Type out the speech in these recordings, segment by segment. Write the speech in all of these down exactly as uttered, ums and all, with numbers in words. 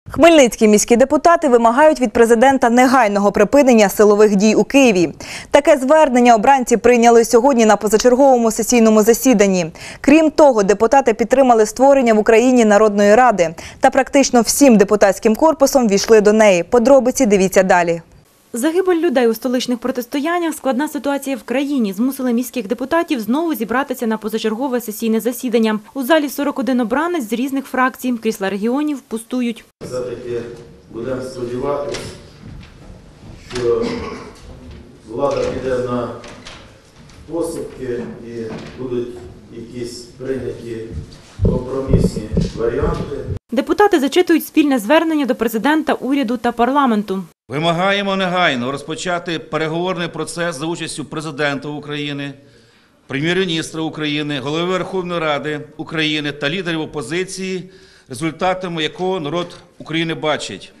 Хмельницькі міські депутати вимагають від президента негайного припинення силових дій у Києві. Таке звернення обранці прийняли сьогодні на позачерговому сесійному засіданні. Крім того, депутати підтримали створення в Україні Народної ради. Та практично всім депутатським корпусом війшли до неї. Подробиці дивіться далі. Загибель людей у столичних протистояннях, складна ситуація в країні змусили міських депутатів знову зібратися на позачергове сесійне засідання. У залі сорок один обранець з різних фракцій, крісла регіонів пустують. Все-таки будемо сподіватися, що влада піде на поступки і будуть якісь прийняті компромісні варіанти. Депутати зачитують спільне звернення до президента, уряду та парламенту. Вимагаємо негайно розпочати переговорний процес за участю президента України, прем'єр-міністра України, голови Верховної Ради України та лідерів опозиції, результатами якого народ України бачить.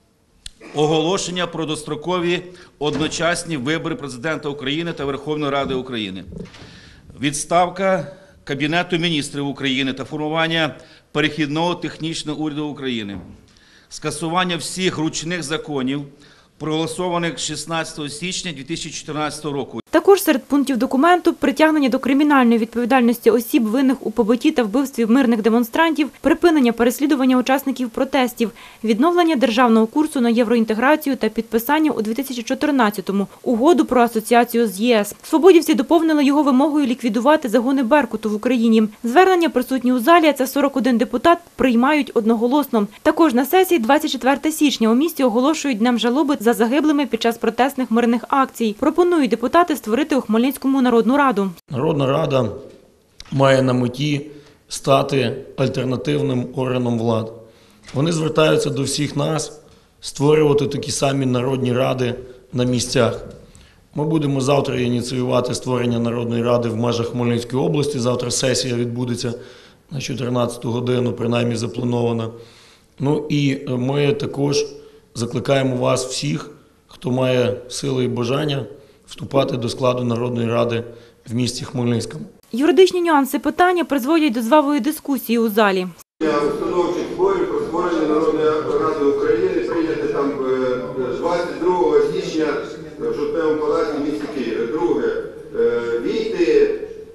Оголошення про дострокові одночасні вибори президента України та Верховної Ради України. Відставка Кабінету міністрів України та формування перехідного технічного уряду України. Скасування всіх ручних законів, проголосованих шістнадцятого січня дві тисячі чотирнадцятого року. Також серед пунктів документу – притягнення до кримінальної відповідальності осіб, винних у побитті та вбивстві мирних демонстрантів, припинення переслідування учасників протестів, відновлення державного курсу на євроінтеграцію та підписання у дві тисячі чотирнадцятому угоду про асоціацію з ЄС. Свободівці доповнили його вимогою ліквідувати загони Беркуту в Україні. Звернення присутні у залі, а це сорок один депутат, приймають одноголосно. Також на сесії двадцять четвертого січня у місті оголошують днем жалоби за загиблими під час протестних мирних акцій. Пропонують депутати створити у Хмельницькому Народну Раду. Народна Рада має на меті стати альтернативним органом влади. Вони звертаються до всіх нас створювати такі самі народні ради на місцях. Ми будемо завтра ініціювати створення Народної Ради в межах Хмельницької області. Завтра сесія відбудеться на чотирнадцяту годину, принаймні запланована. Ну і ми також закликаємо вас всіх, хто має сили і бажання, вступати до складу Народної Ради в місті Хмельницькому. Юридичні нюанси питання призводять до жвавої дискусії у залі. Установчих зборів про створення Народної Ради України прийняти там двадцять другого січня в Жовтневому палаці в місті Києві. Друге, війти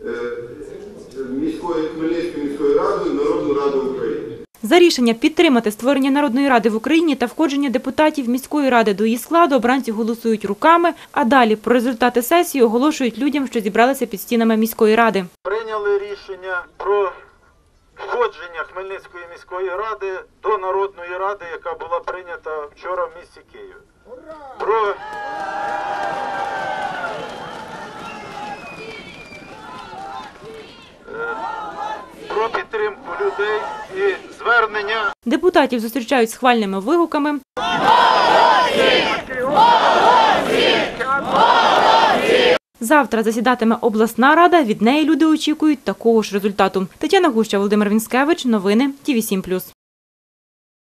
міської, Хмельницькою міською радою в Народну Раду України. За рішення підтримати створення Народної Ради в Україні та входження депутатів міської ради до її складу обранці голосують руками, а далі про результати сесії оголошують людям, що зібралися під стінами міської ради. Прийняли рішення про входження Хмельницької міської ради до Народної Ради, яка була прийнята вчора в місті Києві. Про... про підтримку людей і звернення. Депутатів зустрічають схвальними вигуками. Завтра засідатиме обласна рада, від неї люди очікують такого ж результату. Тетяна Гуща, Володимир Вінськевич, новини Ті Ві сім плюс.